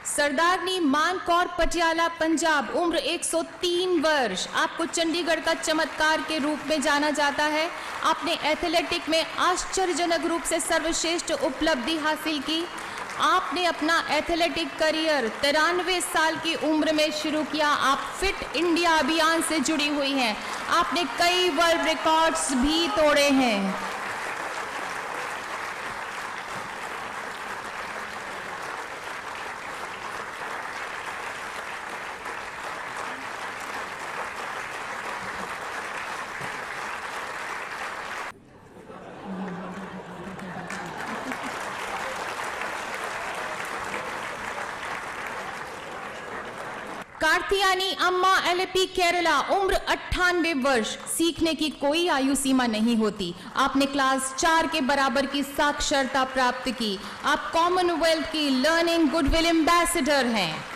सरदारनी मान कौर पटियाला, पंजाब, उम्र 103 वर्ष। आपको चंडीगढ़ का चमत्कार के रूप में जाना जाता है। आपने एथलेटिक में आश्चर्यजनक रूप से सर्वश्रेष्ठ उपलब्धि हासिल की। आपने अपना एथलेटिक करियर 93 साल की उम्र में शुरू किया। आप फिट इंडिया अभियान से जुड़ी हुई हैं। आपने कई वर्ल्ड रिकॉर्ड्स भी तोड़े हैं। कार्तियानी अम्मा, LP, केरला, उम्र 98 वर्ष। सीखने की कोई आयु सीमा नहीं होती। आपने क्लास 4 के बराबर की साक्षरता प्राप्त की। आप कॉमनवेल्थ की लर्निंग गुडविल एम्बेसडर हैं।